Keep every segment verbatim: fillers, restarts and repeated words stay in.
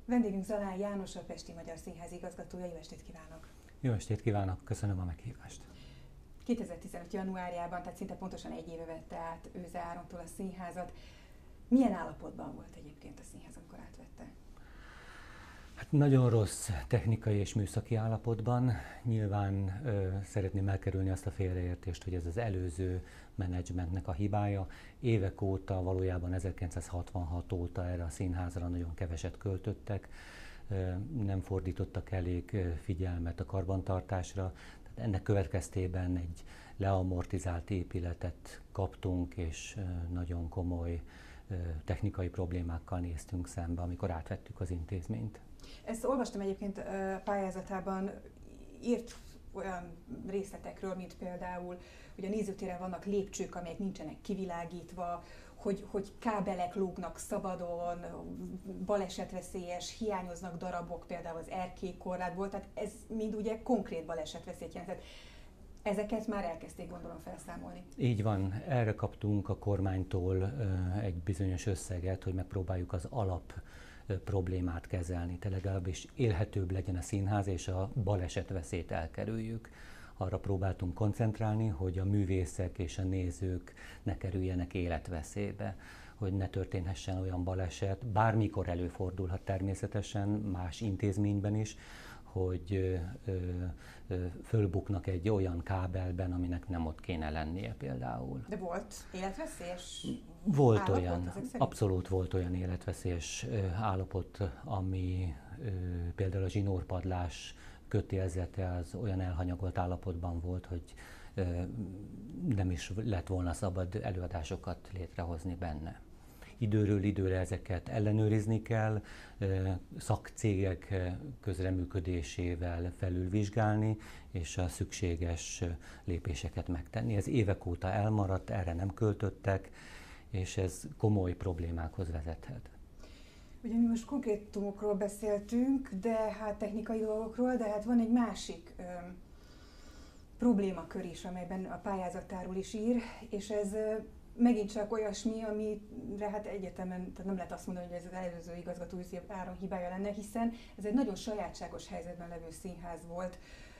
Vendégünk Zalán János, a Pesti Magyar Színház igazgatója. Jó estét kívánok! Jó estét kívánok, köszönöm a meghívást! kétezer-tizenöt. januárjában, tehát szinte pontosan egy éve vette át Őze Árontól a színházat. Milyen állapotban volt egyébként a színház, amikor átvette? Hát nagyon rossz technikai és műszaki állapotban. Nyilván ö, szeretném elkerülni azt a félreértést, hogy ez az előző menedzsmentnek a hibája. Évek óta, valójában ezerkilencszázhatvanhat óta erre a színházra nagyon keveset költöttek, ö, nem fordítottak elég figyelmet a karbantartásra. Tehát ennek következtében egy leamortizált épületet kaptunk, és ö, nagyon komoly ö, technikai problémákkal néztünk szembe, amikor átvettük az intézményt. Ezt olvastam egyébként a pályázatában, írt olyan részletekről, mint például, hogy a nézőtéren vannak lépcsők, amelyek nincsenek kivilágítva, hogy, hogy kábelek lógnak szabadon, balesetveszélyes, hiányoznak darabok például az erkélykorlátból, tehát ez mind ugye konkrét balesetveszélyt jelentett. Ezeket már elkezdték, gondolom, felszámolni. Így van, erre kaptunk a kormánytól egy bizonyos összeget, hogy megpróbáljuk az alap problémát kezelni, te legalábbis élhetőbb legyen a színház, és a balesetveszélyt elkerüljük. Arra próbáltunk koncentrálni, hogy a művészek és a nézők ne kerüljenek életveszélybe, hogy ne történhessen olyan baleset, bármikor előfordulhat természetesen, más intézményben is, hogy ö, ö, fölbuknak egy olyan kábelben, aminek nem ott kéne lennie például. De volt életveszélyes Volt állapot, olyan, abszolút volt olyan életveszélyes ö, állapot, ami ö, például a zsinórpadlás kötélzete az olyan elhanyagolt állapotban volt, hogy ö, nem is lett volna szabad előadásokat létrehozni benne. Időről időre ezeket ellenőrizni kell, szakcégek közreműködésével felülvizsgálni, és a szükséges lépéseket megtenni. Ez évek óta elmaradt, erre nem költöttek, és ez komoly problémákhoz vezethet. Ugye mi most konkrétumokról beszéltünk, de hát technikai dolgokról, de hát van egy másik ö, problémakör is, amelyben a pályázatáról is ír, és ez ö, megint csak olyasmi, amire hát egyetemen tehát nem lehet azt mondani, hogy ez az előző igazgató Őze Áron hibája lenne, hiszen ez egy nagyon sajátságos helyzetben levő színház volt.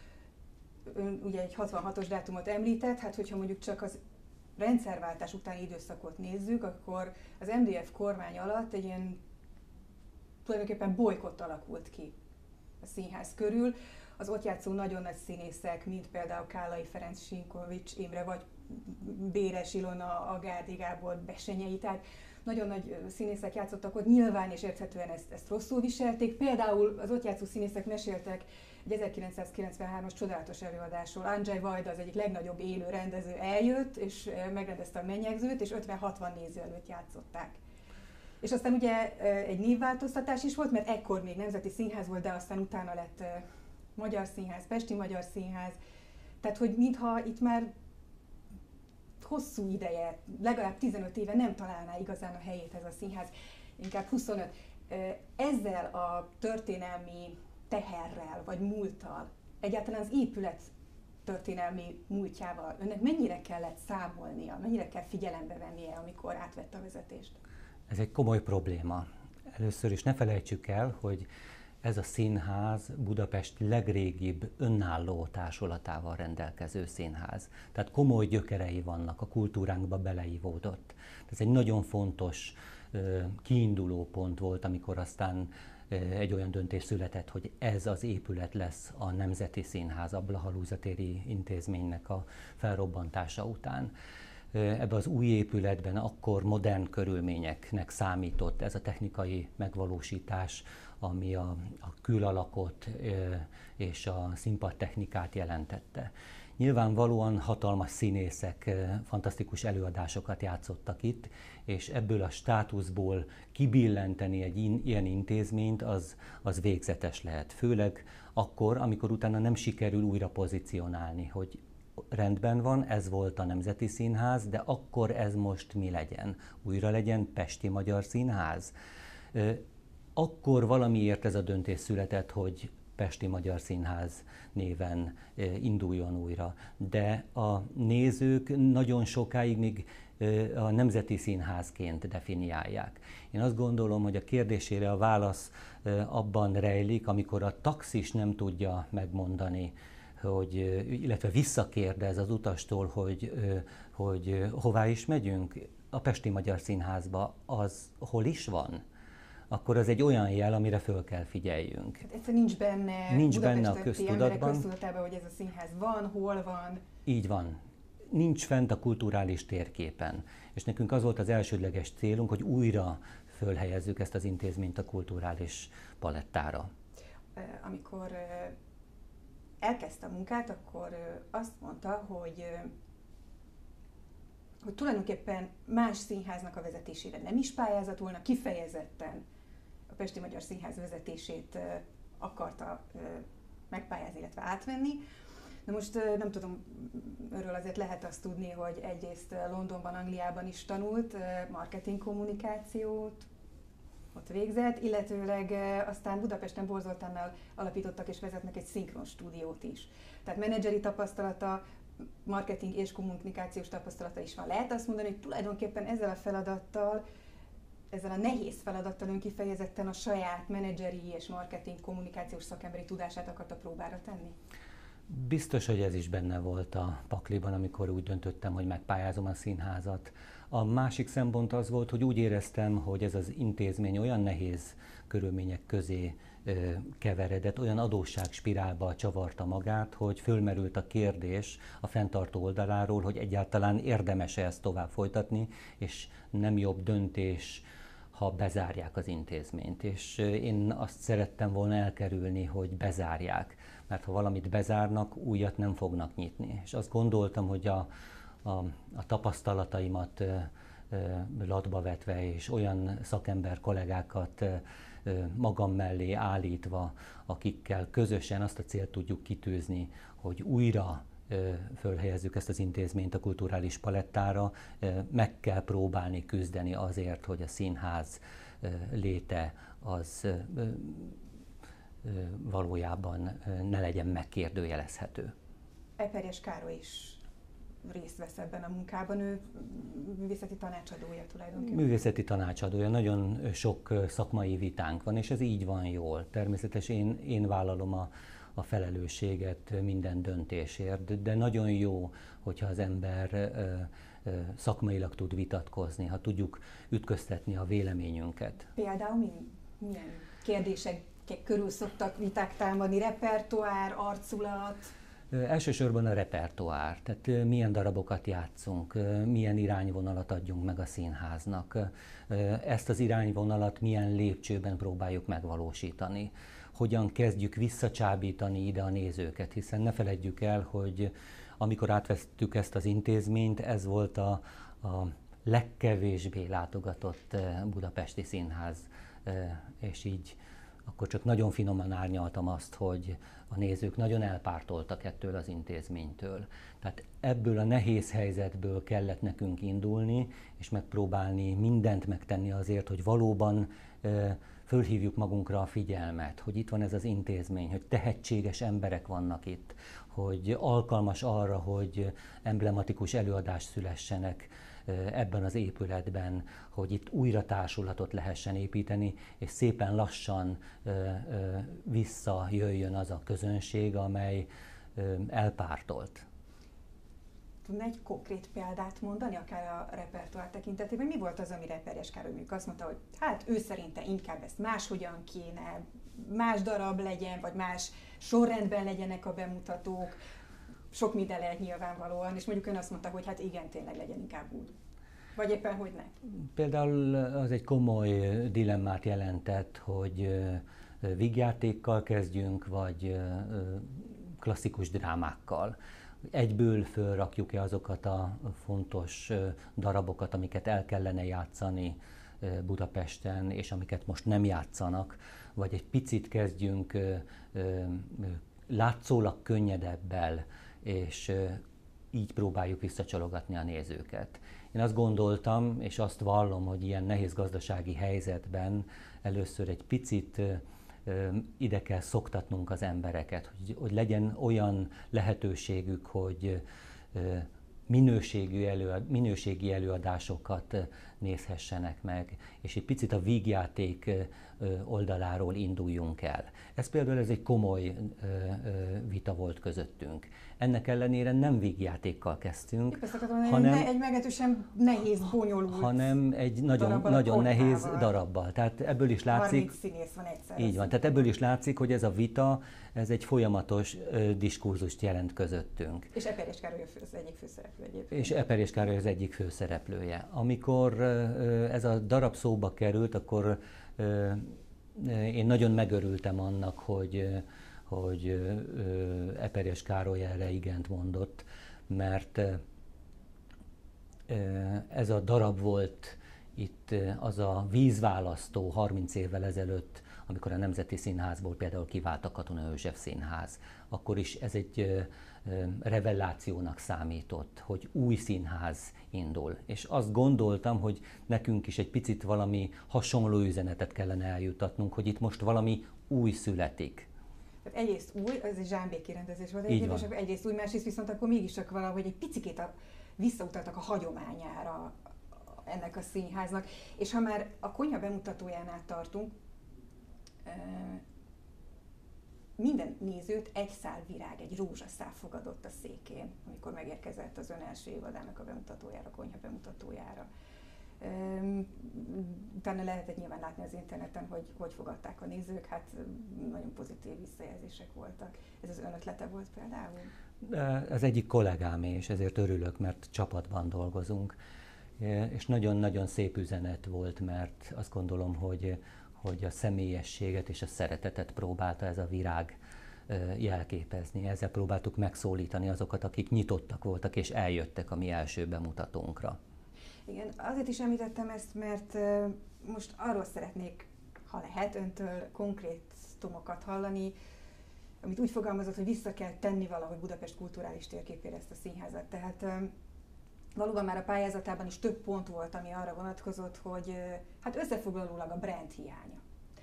Ön ugye egy hatvanhatos dátumot említett, hát hogyha mondjuk csak az rendszerváltás utáni időszakot nézzük, akkor az em dé ef kormány alatt egy ilyen tulajdonképpen bolykott alakult ki a színház körül. Az ott játszó nagyon nagy színészek, mint például Kállai Ferenc, Sinkovics Imre, vagy Béres Ilona, Agárdi Gábor, Besenyei, tehát nagyon nagy színészek játszottak ott, nyilván és érthetően ezt, ezt rosszul viselték. Például az ott játszó színészek meséltek egy ezerkilencszázkilencvenhármas csodálatos előadásról. Andrzej Wajda, az egyik legnagyobb élő rendező eljött, és megrendezte a Mennyegzőt, és ötven-hatvan néző előtt játszották. És aztán ugye egy névváltoztatás is volt, mert ekkor még Nemzeti Színház volt, de aztán utána lett Magyar Színház, Pesti Magyar Színház. Tehát, hogy mintha itt már hosszú ideje, legalább tizenöt éve nem találná igazán a helyét ez a színház, inkább huszonöt. Ezzel a történelmi teherrel, vagy múlttal, egyáltalán az épület történelmi múltjával önnek mennyire kellett számolnia, mennyire kell figyelembe vennie, amikor átvette a vezetést? Ez egy komoly probléma. Először is ne felejtsük el, hogy ez a színház Budapest legrégibb önálló társulatával rendelkező színház. Tehát komoly gyökerei vannak, a kultúránkba beleivódott. Ez egy nagyon fontos kiinduló pont volt, amikor aztán egy olyan döntés született, hogy ez az épület lesz a Nemzeti Színház, a Blaha Lujza téri intézménynek a felrobbantása után. Ebben az új épületben akkor modern körülményeknek számított ez a technikai megvalósítás, ami a, a külalakot és a színpadtechnikát jelentette. Nyilvánvalóan hatalmas színészek fantasztikus előadásokat játszottak itt, és ebből a státuszból kibillenteni egy in, ilyen intézményt, az, az végzetes lehet. Főleg akkor, amikor utána nem sikerül újra pozícionálni, hogy rendben van, ez volt a Nemzeti Színház, de akkor ez most mi legyen? Újra legyen Pesti Magyar Színház? Akkor valamiért ez a döntés született, hogy Pesti Magyar Színház néven induljon újra. De a nézők nagyon sokáig még a Nemzeti Színházként definiálják. Én azt gondolom, hogy a kérdésére a válasz abban rejlik, amikor a taxis nem tudja megmondani, hogy, illetve visszakérdez az utastól, hogy, hogy hová is megyünk, a Pesti Magyar Színházba, az hol is van, akkor az egy olyan jel, amire föl kell figyeljünk. Hát egyszerűen nincs benne, nincs benne a köztudatban, köztudatában, hogy ez a színház van, hol van. Így van. Nincs fent a kulturális térképen. És nekünk az volt az elsődleges célunk, hogy újra fölhelyezzük ezt az intézményt a kulturális palettára. Amikor elkezdte a munkát, akkor azt mondta, hogy, hogy tulajdonképpen más színháznak a vezetésére nem is pályázott volna, kifejezetten a Pesti Magyar Színház vezetését akarta megpályázni, illetve átvenni. Na most nem tudom, őről azért lehet azt tudni, hogy egyrészt Londonban, Angliában is tanult, marketing kommunikációt ott végzett, illetőleg aztán Budapesten Bor Zoltánnal alapítottak és vezetnek egy szinkron stúdiót is. Tehát menedzseri tapasztalata, marketing és kommunikációs tapasztalata is van. Lehet azt mondani, hogy tulajdonképpen ezzel a feladattal, ezzel a nehéz feladattal ön kifejezetten a saját menedzseri és marketing kommunikációs szakemberi tudását akarta próbára tenni? Biztos, hogy ez is benne volt a pakliban, amikor úgy döntöttem, hogy megpályázom a színházat. A másik szempont az volt, hogy úgy éreztem, hogy ez az intézmény olyan nehéz körülmények közé ö, keveredett, olyan adósságspirálba csavarta magát, hogy fölmerült a kérdés a fenntartó oldaláról, hogy egyáltalán érdemes-e ezt tovább folytatni, és nem jobb döntés, ha bezárják az intézményt. És én azt szerettem volna elkerülni, hogy bezárják, mert ha valamit bezárnak, újat nem fognak nyitni. És azt gondoltam, hogy a, a, a tapasztalataimat ö, ö, latba vetve, és olyan szakember kollégákat ö, ö, magam mellé állítva, akikkel közösen azt a célt tudjuk kitűzni, hogy újra ö, fölhelyezzük ezt az intézményt a kulturális palettára, ö, meg kell próbálni küzdeni azért, hogy a színház ö, léte az ö, valójában ne legyen megkérdőjelezhető. Eperjes Károly is részt vesz ebben a munkában, ő művészeti tanácsadója tulajdonképpen. Művészeti tanácsadója, nagyon sok szakmai vitánk van, és ez így van jól. Természetesen én, én vállalom a, a felelősséget minden döntésért, de nagyon jó, hogyha az ember ö, ö, szakmailag tud vitatkozni, ha tudjuk ütköztetni a véleményünket. Például mi, milyen kérdések körül szoktak viták támadni, repertoár, arculat? Elsősorban a repertoár, tehát milyen darabokat játszunk, milyen irányvonalat adjunk meg a színháznak, ezt az irányvonalat milyen lépcsőben próbáljuk megvalósítani, hogyan kezdjük visszacsábítani ide a nézőket, hiszen ne feledjük el, hogy amikor átvettük ezt az intézményt, ez volt a, a legkevésbé látogatott budapesti színház, és így akkor csak nagyon finoman árnyaltam azt, hogy a nézők nagyon elpártoltak ettől az intézménytől. Tehát ebből a nehéz helyzetből kellett nekünk indulni, és megpróbálni mindent megtenni azért, hogy valóban e, fölhívjuk magunkra a figyelmet, hogy itt van ez az intézmény, hogy tehetséges emberek vannak itt, hogy alkalmas arra, hogy emblematikus előadás szülessenek ebben az épületben, hogy itt újra társulatot lehessen építeni, és szépen lassan ö, ö, visszajöjjön az a közönség, amely ö, elpártolt. Tudna egy konkrét példát mondani, akár a repertoár tekintetében? Mi volt az, amire Eperjes Károly mondjuk azt mondta, hogy hát ő szerinte inkább ezt máshogyan kéne, más darab legyen, vagy más sorrendben legyenek a bemutatók, sok minden lehet nyilvánvalóan, és mondjuk ön azt mondta, hogy hát igen, tényleg legyen inkább úgy. Vagy éppen, hogy ne. Például az egy komoly dilemmát jelentett, hogy vígjátékkal kezdjünk, vagy klasszikus drámákkal. Egyből fölrakjuk-e azokat a fontos darabokat, amiket el kellene játszani Budapesten, és amiket most nem játszanak, vagy egy picit kezdjünk látszólag könnyedebbel, és így próbáljuk visszacsalogatni a nézőket. Én azt gondoltam, és azt vallom, hogy ilyen nehéz gazdasági helyzetben először egy picit ide kell szoktatnunk az embereket, hogy, hogy legyen olyan lehetőségük, hogy minőségű előad, minőségi előadásokat nézhessenek meg, és egy picit a vígjáték oldaláról induljunk el. Ez például ez egy komoly vita volt közöttünk. Ennek ellenére nem vígjátékkal kezdtünk, hanem egy meglehetősen nehéz, bonyolult hanem egy nagyon, nagyon nehéz darabbal. Tehát ebből is látszik, harminc színész van egyszerre. Így van, tehát ebből is látszik, hogy ez a vita, ez egy folyamatos ö, diskurzust jelent közöttünk. És Eperjes Károly az egyik főszereplő egyébként. És Eperjes Károly az egyik főszereplője. Amikor ö, ez a darab szóba került, akkor ö, én nagyon megörültem annak, hogy, hogy ö, Eperjes Károly erre igent mondott, mert ö, ez a darab volt itt az a vízválasztó harminc évvel ezelőtt, amikor a Nemzeti Színházból például kivált a Katona József Színház, akkor is ez egy revelációnak számított, hogy új színház indul. És azt gondoltam, hogy nekünk is egy picit valami hasonló üzenetet kellene eljutatnunk, hogy itt most valami új születik. Tehát egyrészt új, ez egy zsámbéki rendezés volt, egyébként, és egyrészt új, másrészt viszont akkor mégiscsak valahogy egy picikét a, visszautaltak a hagyományára ennek a színháznak. És ha már a konyha bemutatójánál tartunk, minden nézőt egy szál virág, egy rózsaszál fogadott a székén, amikor megérkezett az ön első évadának a bemutatójára, a konyha bemutatójára. Utána lehetett nyilván látni az interneten, hogy hogy fogadták a nézők, hát nagyon pozitív visszajelzések voltak. Ez az ön ötlete volt például? Az egyik kollégám, és ezért örülök, mert csapatban dolgozunk. És nagyon-nagyon szép üzenet volt, mert azt gondolom, hogy, hogy a személyességet és a szeretetet próbálta ez a virág jelképezni. Ezzel próbáltuk megszólítani azokat, akik nyitottak voltak és eljöttek a mi első bemutatónkra. Igen, azért is említettem ezt, mert most arról szeretnék, ha lehet, öntől konkrétumokat hallani, amit úgy fogalmazott, hogy vissza kell tenni valahogy Budapest kulturális térképére ezt a színházat. Tehát valóban már a pályázatában is több pont volt, ami arra vonatkozott, hogy hát összefoglalólag a brand hiánya.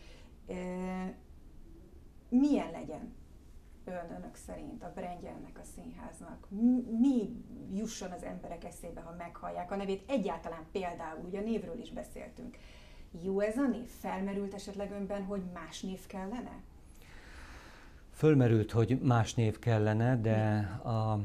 Milyen legyen ön, önök szerint a brandje ennek a színháznak? Mi jusson az emberek eszébe, ha meghallják a nevét? Egyáltalán például, ugye a névről is beszéltünk. Jó ez a név? Felmerült esetleg önben, hogy más név kellene? Fölmerült, hogy más név kellene, de a,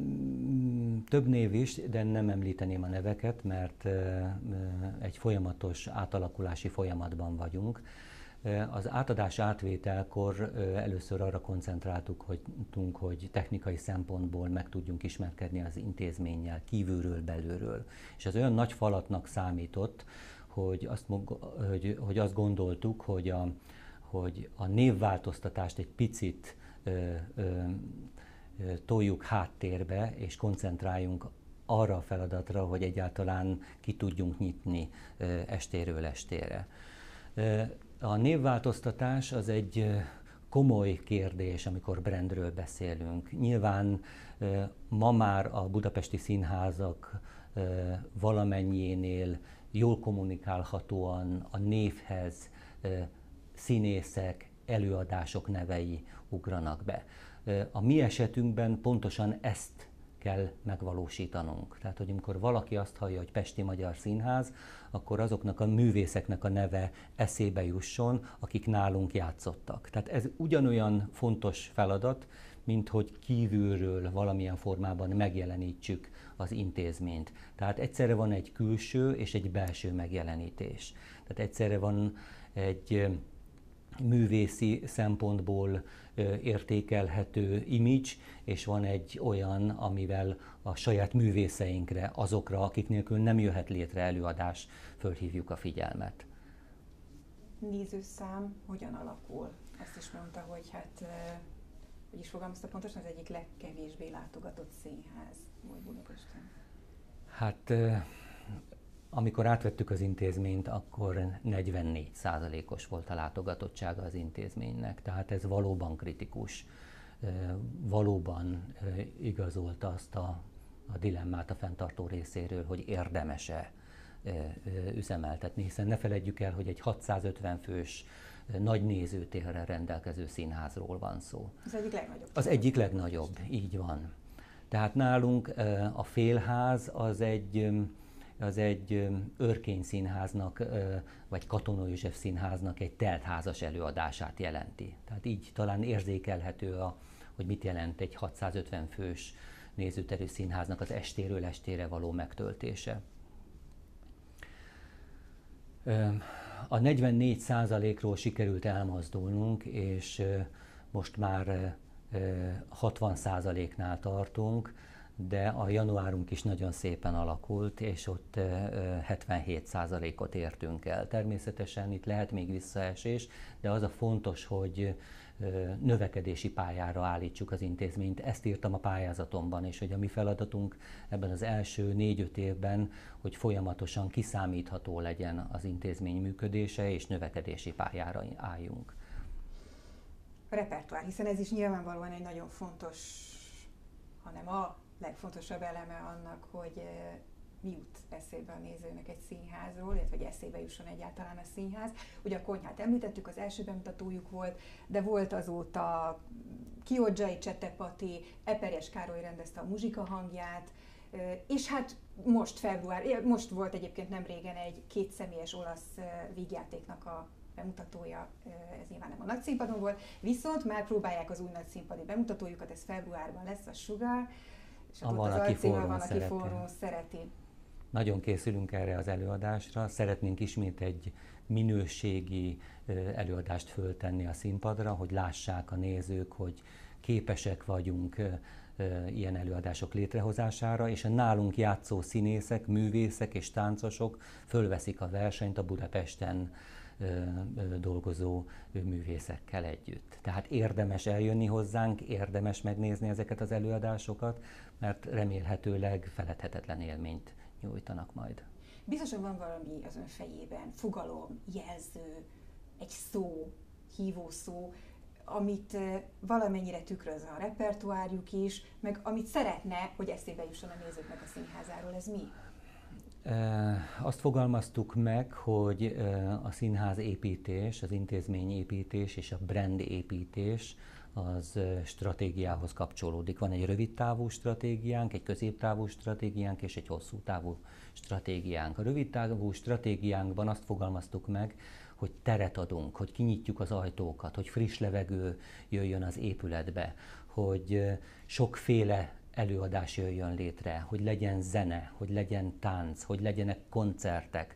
több név is, de nem említeném a neveket, mert egy folyamatos átalakulási folyamatban vagyunk. Az átadás átvételkor először arra koncentráltuk, hogy, hogy technikai szempontból meg tudjunk ismerkedni az intézménnyel kívülről, belülről. És az olyan nagy falatnak számított, hogy azt, hogy, hogy azt gondoltuk, hogy a, hogy a névváltoztatást egy picit ö, ö, toljuk háttérbe, és koncentráljunk arra a feladatra, hogy egyáltalán ki tudjunk nyitni ö, estéről estére. Ö, a névváltoztatás az egy komoly kérdés, amikor brandről beszélünk. Nyilván ö, ma már a budapesti színházak ö, valamennyiénél jól kommunikálhatóan a névhez ö, színészek, előadások nevei ugranak be. A mi esetünkben pontosan ezt kell megvalósítanunk. Tehát, hogy amikor valaki azt hallja, hogy Pesti Magyar Színház, akkor azoknak a művészeknek a neve eszébe jusson, akik nálunk játszottak. Tehát ez ugyanolyan fontos feladat, mint hogy kívülről valamilyen formában megjelenítsük az intézményt. Tehát egyszerre van egy külső és egy belső megjelenítés. Tehát egyszerre van egy művészi szempontból értékelhető image, és van egy olyan, amivel a saját művészeinkre, azokra, akik nélkül nem jöhet létre előadás, fölhívjuk a figyelmet. Nézőszám hogyan alakul? Azt is mondta, hogy hát, hogy is fogalmazta pontosan, az egyik legkevésbé látogatott színház volt Budapesten. Hát amikor átvettük az intézményt, akkor negyvennégy százalékos volt a látogatottsága az intézménynek, tehát ez valóban kritikus, valóban igazolta azt a, a dilemmát a fenntartó részéről, hogy érdemes-e üzemeltetni, hiszen ne feledjük el, hogy egy hatszázötven fős nagy nézőtérrel rendelkező színházról van szó. Az egyik legnagyobb. Az egyik legnagyobb, így van. Tehát nálunk a Félház az egy, az egy Örkény Színháznak, vagy Katona József Színháznak egy teltházas előadását jelenti. Tehát így talán érzékelhető, a, hogy mit jelent egy hatszázötven fős nézőterű színháznak az estéről estére való megtöltése. A negyvennégy százalékról sikerült elmozdulnunk, és most már hatvan százaléknál tartunk, de a januárunk is nagyon szépen alakult, és ott hetvenhét százalékot értünk el. Természetesen itt lehet még visszaesés, de az a fontos, hogy növekedési pályára állítsuk az intézményt. Ezt írtam a pályázatomban, és hogy a mi feladatunk ebben az első négy-öt évben, hogy folyamatosan kiszámítható legyen az intézmény működése, és növekedési pályára álljunk. A repertoár, hiszen ez is nyilvánvalóan egy nagyon fontos, hanem a legfontosabb eleme annak, hogy mi jut eszébe a nézőnek egy színházról, illetve hogy eszébe jusson egyáltalán a színház. Ugye a Konyhát említettük, az első bemutatójuk volt, de volt azóta Kiodzsai Csetepati, Eperjes Károly rendezte a Muzsika hangját, és hát most február, most volt egyébként nem régen egy kétszemélyes olasz vígjátéknak a bemutatója, ez nyilván nem a nagyszínpadon volt, viszont már próbálják az új nagyszínpadi bemutatójukat, ez februárban lesz, a Sugar, és a ott van, az aki alcíme forrón van, aki szereti. forrón szereti. Nagyon készülünk erre az előadásra, szeretnénk ismét egy minőségi előadást föltenni a színpadra, hogy lássák a nézők, hogy képesek vagyunk ilyen előadások létrehozására, és a nálunk játszó színészek, művészek és táncosok fölveszik a versenyt a Budapesten dolgozó művészekkel együtt. Tehát érdemes eljönni hozzánk, érdemes megnézni ezeket az előadásokat, mert remélhetőleg feledhetetlen élményt nyújtanak majd. Biztosan van valami az ön fejében, fogalom, jelző, egy szó, hívószó, amit valamennyire tükröz a repertoárjuk is, meg amit szeretne, hogy eszébe jusson a nézőknek a színházáról, ez mi? Azt fogalmaztuk meg, hogy a színház építés, az intézmény építés és a brand építés az stratégiához kapcsolódik. Van egy rövid távú stratégiánk, egy középtávú stratégiánk és egy hosszú távú stratégiánk. A rövid távú stratégiánkban azt fogalmaztuk meg, hogy teret adunk, hogy kinyitjuk az ajtókat, hogy friss levegő jöjjön az épületbe, hogy sokféle előadás jöjjön létre, hogy legyen zene, hogy legyen tánc, hogy legyenek koncertek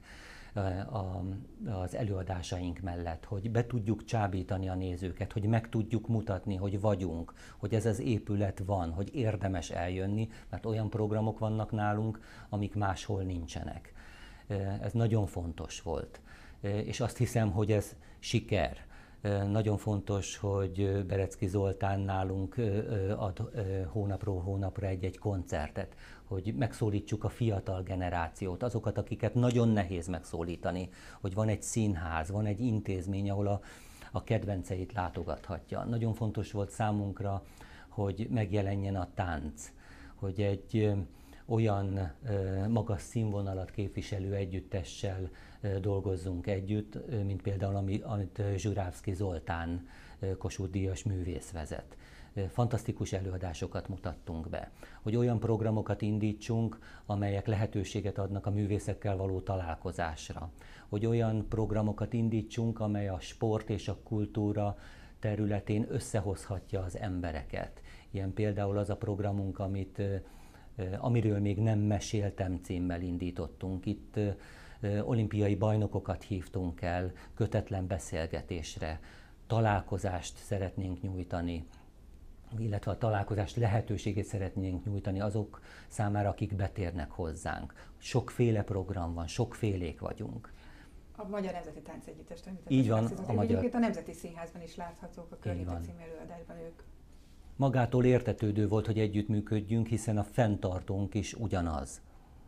az előadásaink mellett, hogy be tudjuk csábítani a nézőket, hogy meg tudjuk mutatni, hogy vagyunk, hogy ez az épület van, hogy érdemes eljönni, mert olyan programok vannak nálunk, amik máshol nincsenek. Ez nagyon fontos volt, és azt hiszem, hogy ez siker. Nagyon fontos, hogy Berecki Zoltán nálunk ad hónapról hónapra egy-egy koncertet, hogy megszólítsuk a fiatal generációt, azokat, akiket nagyon nehéz megszólítani, hogy van egy színház, van egy intézmény, ahol a, a kedvenceit látogathatja. Nagyon fontos volt számunkra, hogy megjelenjen a tánc, hogy egy olyan magas színvonalat képviselő együttessel dolgozzunk együtt, mint például ami, amit Zsurávszky Zoltán Kossuth-díjas művész vezet. Fantasztikus előadásokat mutattunk be, hogy olyan programokat indítsunk, amelyek lehetőséget adnak a művészekkel való találkozásra, hogy olyan programokat indítsunk, amely a sport és a kultúra területén összehozhatja az embereket. Ilyen például az a programunk, amit, amiről még nem meséltem címmel indítottunk. Itt olimpiai bajnokokat hívtunk el kötetlen beszélgetésre, találkozást szeretnénk nyújtani, illetve a találkozás lehetőségét szeretnénk nyújtani azok számára, akik betérnek hozzánk. Sokféle program van, sokfélék vagyunk. A Magyar Nemzeti Táncegyüttest említett. Így van, a magyar... Egyébként a Nemzeti Színházban is láthatók a Környéke című előadásban ők. Magától értetődő volt, hogy együttműködjünk, hiszen a fenntartónk is ugyanaz.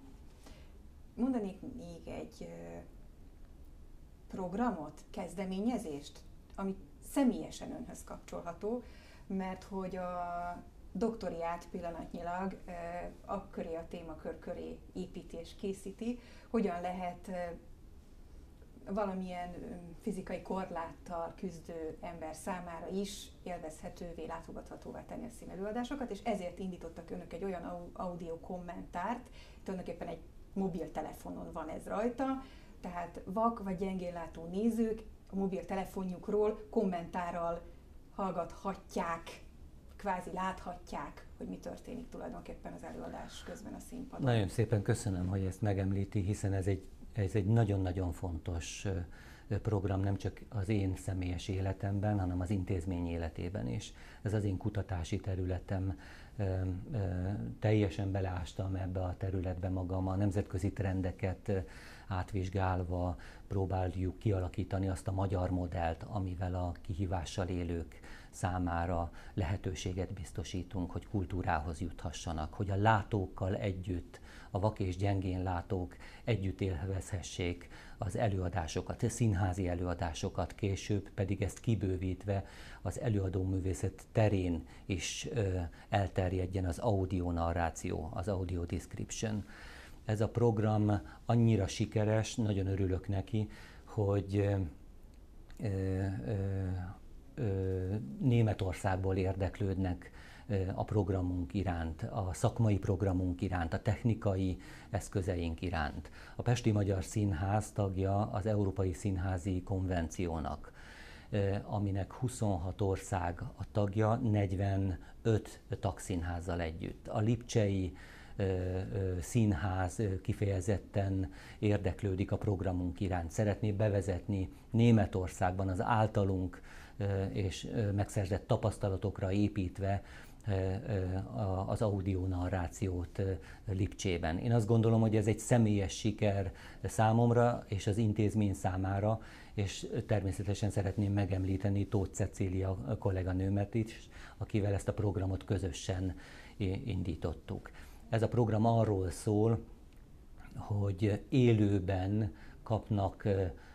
Mondanék még egy programot, kezdeményezést, ami személyesen önhöz kapcsolható, mert hogy a doktoriát pillanatnyilag a köré, a témakör köré építi és készíti, hogyan lehet valamilyen fizikai korláttal küzdő ember számára is élvezhetővé, látogathatóvá tenni a színelőadásokat, és ezért indítottak önök egy olyan audio kommentárt, tulajdonképpen egy mobiltelefonon van ez rajta, tehát vak vagy gyengénlátó nézők a mobiltelefonjukról kommentárral hallgathatják, kvázi láthatják, hogy mi történik tulajdonképpen az előadás közben a színpadon. Nagyon szépen köszönöm, hogy ezt megemlíti, hiszen ez egy, ez egy nagyon-nagyon fontos program, nem csak az én személyes életemben, hanem az intézmény életében is. Ez az én kutatási területem, teljesen beleástam ebbe a területbe magam, a nemzetközi trendeket átvizsgálva próbáljuk kialakítani azt a magyar modellt, amivel a kihívással élők számára lehetőséget biztosítunk, hogy kultúrához juthassanak, hogy a látókkal együtt, a vak és gyengén látók együtt élvezhessék az előadásokat, a színházi előadásokat, később pedig ezt kibővítve az előadóművészet terén is ö, elterjedjen az audio narráció, az audio description. Ez a program annyira sikeres, nagyon örülök neki, hogy ö, ö, ö, Németországból érdeklődnek a programunk iránt, a szakmai programunk iránt, a technikai eszközeink iránt. A Pesti Magyar Színház tagja az Európai Színházi Konvenciónak, aminek huszonhat ország a tagja, negyvenöt tagszínházzal együtt. A lipcsei színház kifejezetten érdeklődik a programunk iránt. Szeretné bevezetni Németországban az általunk és megszerzett tapasztalatokra építve az audio narrációt Lipcsében. Én azt gondolom, hogy ez egy személyes siker számomra és az intézmény számára, és természetesen szeretném megemlíteni Tóth Cecília kolléganőmet is, akivel ezt a programot közösen indítottuk. Ez a program arról szól, hogy élőben kapnak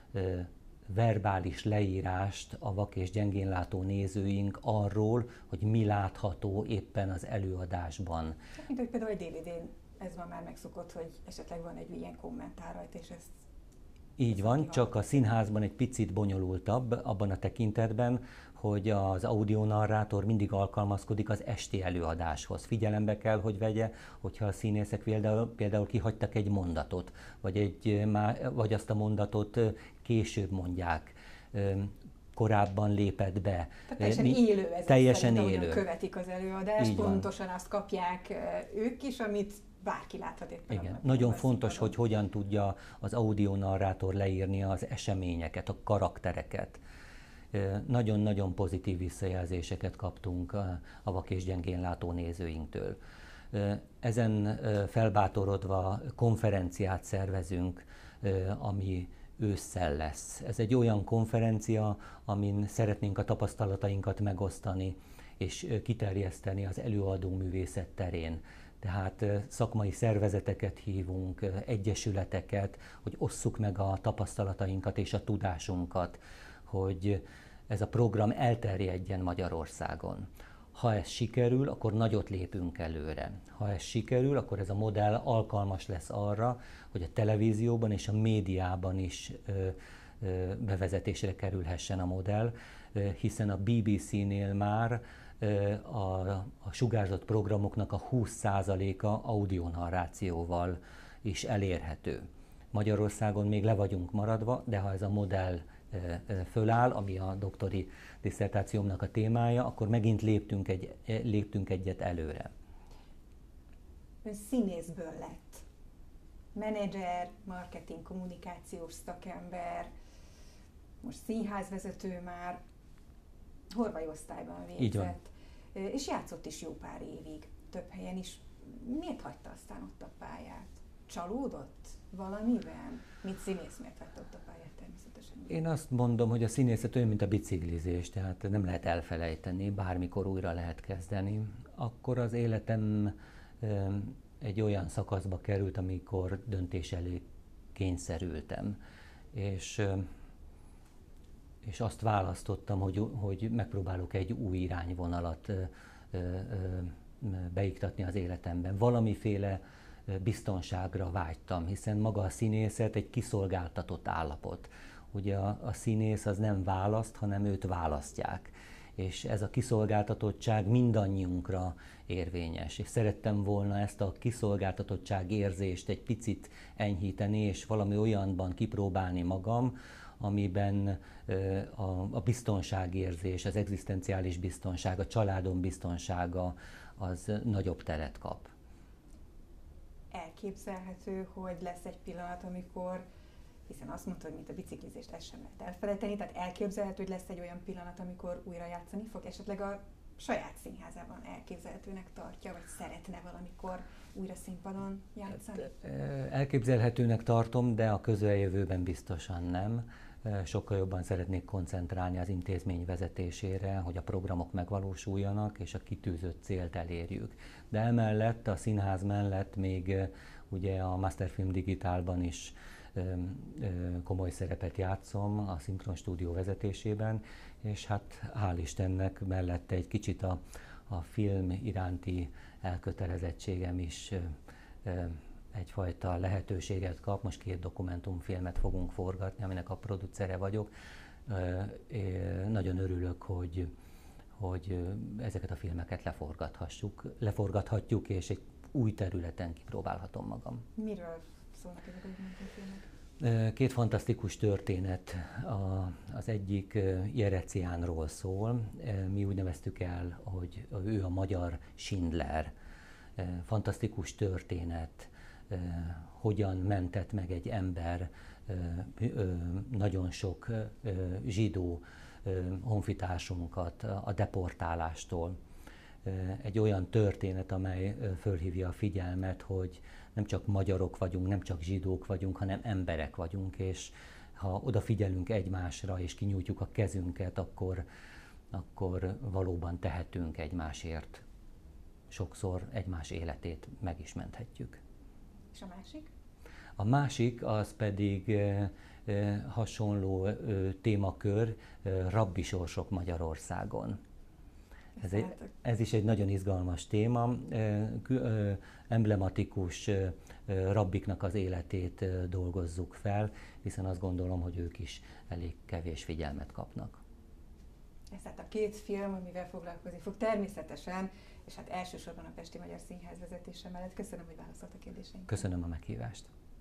verbális leírást a vak és gyengénlátó nézőink arról, hogy mi látható éppen az előadásban. Mint hogy például egy dé vé dén ez van már megszokott, hogy esetleg van egy ilyen kommentár rajta, és ezt... Így van, csak a színházban egy picit bonyolultabb abban a tekintetben, hogy az audionarrátor mindig alkalmazkodik az esti előadáshoz. Figyelembe kell, hogy vegye, hogyha a színészek például, például kihagytak egy mondatot, vagy, egy, vagy azt a mondatot később mondják, korábban lépett be. Tehát teljesen Mi, élő ez, teljesen élő. Követik az előadást, így pontosan van. Azt kapják ők is, amit bárki láthat éppen. Igen. Nagyon fontos, hogy hogyan tudja az audionarrátor leírni az eseményeket, a karaktereket. Nagyon-nagyon pozitív visszajelzéseket kaptunk a vak és gyengénlátó nézőinktől. Ezen felbátorodva konferenciát szervezünk, ami ősszel lesz. Ez egy olyan konferencia, amin szeretnénk a tapasztalatainkat megosztani és kiterjeszteni az előadó művészet terén. Tehát szakmai szervezeteket hívunk, egyesületeket, hogy osszuk meg a tapasztalatainkat és a tudásunkat, hogy ez a program elterjedjen Magyarországon. Ha ez sikerül, akkor nagyot lépünk előre. Ha ez sikerül, akkor ez a modell alkalmas lesz arra, hogy a televízióban és a médiában is ö, ö, bevezetésre kerülhessen a modell, ö, hiszen a bé bé cé-nél már ö, a, a sugárzott programoknak a húsz százaléka audionarrációval is elérhető. Magyarországon még le vagyunk maradva, de ha ez a modell föláll, ami a doktori disszertációmnak a témája, akkor megint léptünk, egy, léptünk egyet előre. Ön színészből lett. Menedzser, marketing, kommunikációs szakember, most színházvezető már, horvai osztályban végzett, és játszott is jó pár évig, több helyen is. Miért hagyta aztán ott a pályát? Csalódott valamiben? Mint színész miért hagyta ott a pályát természetesen? Én azt mondom, hogy a színészet olyan, mint a biciklizés, tehát nem lehet elfelejteni, bármikor újra lehet kezdeni. Akkor az életem egy olyan szakaszba került, amikor döntés elé kényszerültem. És, és azt választottam, hogy, hogy megpróbálok egy új irányvonalat beiktatni az életemben. Valamiféle biztonságra vágytam, hiszen maga a színészet egy kiszolgáltatott állapot. ugye a, a színész az nem választ, hanem őt választják. És ez a kiszolgáltatottság mindannyiunkra érvényes. És szerettem volna ezt a kiszolgáltatottság érzést egy picit enyhíteni, és valami olyanban kipróbálni magam, amiben a, a biztonságérzés, az egzisztenciális biztonság, a családom biztonsága az nagyobb teret kap. Elképzelhető, hogy lesz egy pillanat, amikor, hiszen azt mondtad, hogy mint a biciklizést, ezt sem lehet elfelejteni, tehát elképzelhető, hogy lesz egy olyan pillanat, amikor újra játszani fog, esetleg a saját színházában elképzelhetőnek tartja, vagy szeretne valamikor újra színpadon játszani? Elképzelhetőnek tartom, de a közeljövőben biztosan nem. Sokkal jobban szeretnék koncentrálni az intézmény vezetésére, hogy a programok megvalósuljanak, és a kitűzött célt elérjük. De emellett, a színház mellett még ugye a Masterfilm Digitálban is komoly szerepet játszom a Szinkron Stúdió vezetésében, és hát hál' Istennek mellette egy kicsit a, a film iránti elkötelezettségem is egyfajta lehetőséget kap. Most két dokumentumfilmet fogunk forgatni, aminek a producere vagyok. Nagyon örülök, hogy, hogy ezeket a filmeket leforgathassuk, leforgathatjuk, és egy új területen kipróbálhatom magam. Miről szólnak ezek a dokumentumfilmek? Két fantasztikus történet. A, az egyik Jereciánról szól. Mi úgy neveztük el, hogy ő a magyar Schindler. Fantasztikus történet, hogyan mentett meg egy ember nagyon sok zsidó honfitársunkat a deportálástól. Egy olyan történet, amely fölhívja a figyelmet, hogy nem csak magyarok vagyunk, nem csak zsidók vagyunk, hanem emberek vagyunk, és ha odafigyelünk egymásra és kinyújtjuk a kezünket, akkor, akkor valóban tehetünk egymásért. Sokszor egymás életét meg is menthetjük. És a másik? A másik az pedig e, e, hasonló e, témakör, e, rabbi sorsok Magyarországon. Ez, egy, ez is egy nagyon izgalmas téma. E, e, emblematikus e, rabbiknak az életét e, dolgozzuk fel, hiszen azt gondolom, hogy ők is elég kevés figyelmet kapnak. Ez tehát a két film, amivel foglalkozni fog természetesen, és hát elsősorban a Pesti Magyar Színház vezetése mellett. Köszönöm, hogy válaszolt a kérdéseinkre. Köszönöm a meghívást.